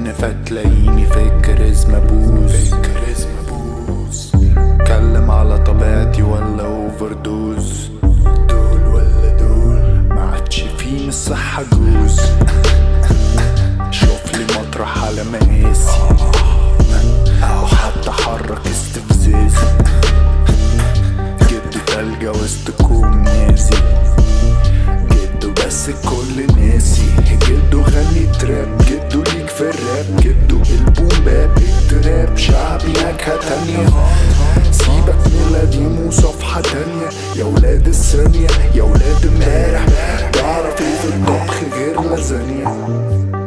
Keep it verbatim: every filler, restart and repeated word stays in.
سنين فتلاقيني فاكر اسم ابوس فاكر اسم ابوس اتكلم على طبيعتي ولا اوفر دوز، دول ولا دول ما عادش فيه من الصحة جوز. شوف لي مطرح على مقاسي وحتى حرك استفزازي، جد تلجة وسط كوم نازي، جدو بس الكل ناسي، جدو غني تراب، جدو ليك في الراب، جدو البوم باب التراب شعبي نكهة تانية. سيبك من القديم وصفحة تانية يا ولاد الثانية يا ولاد امبارح، تعرف ايه في الطبخ غير لازانيا؟